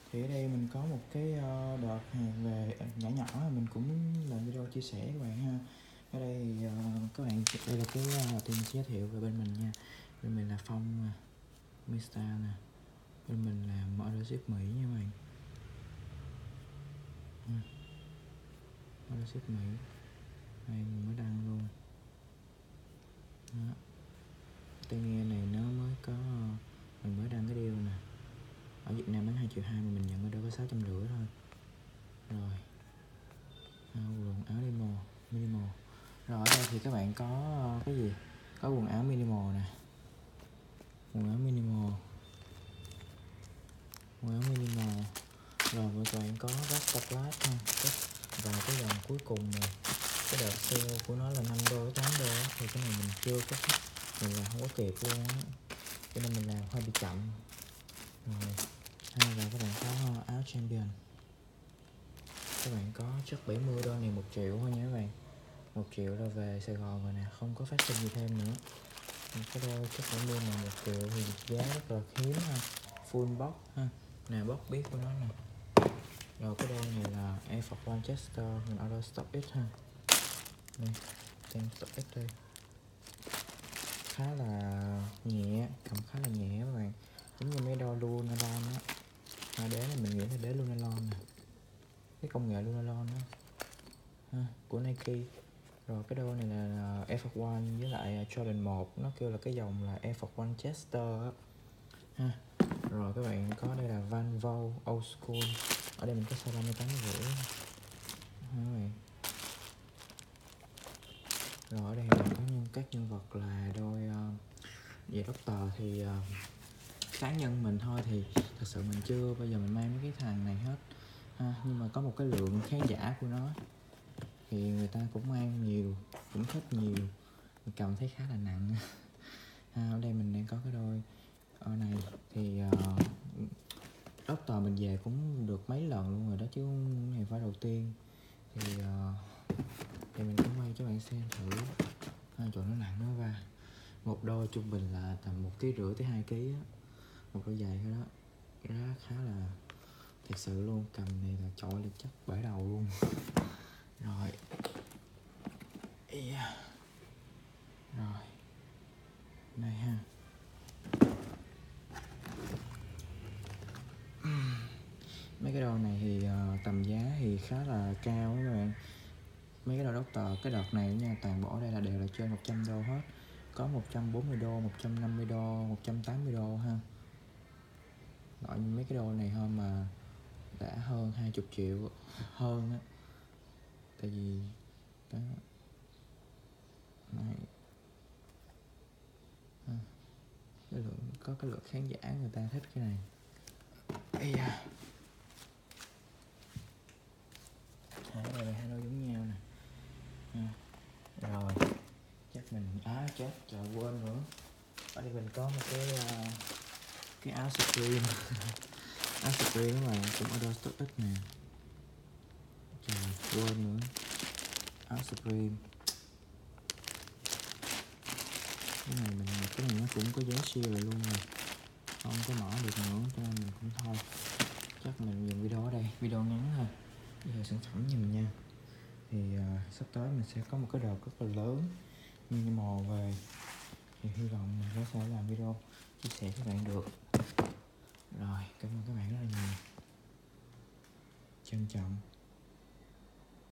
Thì ở đây mình có một cái đợt hàng về nhỏ nhỏ, mình cũng làm video chia sẻ các bạn ha. Ở đây thì các bạn, đây là cái thì mình giới thiệu về bên mình nha. Bên mình là Phong Mista nè, bên mình là Model Ship Mỹ nha các bạn. Model Ship Mỹ đây mình mới đăng luôn đó. Tai nghe này nó mới có, mình mới đăng cái deal nè, ở Việt Nam bán 2,2 triệu mà mình nhận ở đâu có 650 thôi. Rồi quần áo minimal. Rồi ở đây thì các bạn có cái gì, có quần áo minimal nè, quần áo minimal, rồi các bạn có Rasta Plus ha. Và cái dòng cuối cùng này, cái đợt sale của nó là 5 đô 8 đô á, thì cái này mình chưa có, mình làm không có kịp luôn á, cho nên mình làm hơi bị chậm. Rồi và các bạn có áo Champion, các bạn có chắc 70 đô này 1 triệu thôi nha các bạn. 1 triệu là về Sài Gòn rồi nè, không có phát sinh gì thêm nữa. Một cái đôi chắc 70 mà 1 triệu thì giá rất là hiếm ha. Full box ha, nè box biết của nó nè. Rồi cái đôi này là Air Force One Chester, mình order stock X ha. Đây, tem stock X đây. Khá là nhẹ, cầm khá là nhẹ các bạn, giống như mấy đôi Lunarlon á. Đế này mình nghĩ là đế Lunarlon nè, cái công nghệ Lunarlon đó ha, của Nike. Rồi cái đôi này là Air Force One với lại Jordan 1, nó kêu là cái dòng là Air Force One Chester á ha. Rồi các bạn có đây là Van Vol Old School, ở đây mình có size 38,5 các bạn. Rồi ở đây là có các nhân vật là đôi về Doctor thì cá nhân mình thôi thì thật sự mình chưa bao giờ mình mang mấy cái thằng này hết ha, nhưng mà có một cái lượng khán giả của nó thì người ta cũng mang nhiều, cũng thích nhiều, mình cầm thấy khá là nặng ha. Ở đây mình đang có cái đôi này thì Doctor mình về cũng được mấy lần luôn rồi đó chứ này phải đầu tiên. Thì mình cũng quay cho bạn xem thử chỗ nó nặng nó va. Một đôi trung bình là tầm 1,5 kg tới 2 kg á, một đôi giày thôi đó, giá khá là thật sự luôn, cầm này là chọi là chắc bể đầu luôn. Rồi rồi đây ha, mấy cái đôi này thì tầm giá thì khá là cao các bạn. Mấy cái đôi Doctor cái đợt này nha, toàn bộ đây là đều là trên 100 đô hết, có 140 đô, 150 đô, 180 đô ha. Gọi mấy cái đôi này thôi mà đã hơn 20 triệu hơn á, tại vì đó này cái lượng, có cái lượng khán giả người ta thích cái này. Đây là hai đôi giống nhau nè. Rồi chắc mình chết trời quên nữa, ở đây mình có một cái áo Supreme áo Supreme các bạn, cũng order stock ít nè, trời quên nữa, áo Supreme cái này nó cũng có dán siêu lại luôn rồi, không có mở được nữa cho nên mình cũng thôi, chắc mình dừng video ở đây, video ngắn thôi. Bây giờ sản phẩm nhìn nha, thì sắp tới mình sẽ có một cái đợt rất là lớn minimal về, thì hy vọng mình có thể làm video chia sẻ với các bạn được. Rồi cảm ơn các bạn rất là nhiều, trân trọng.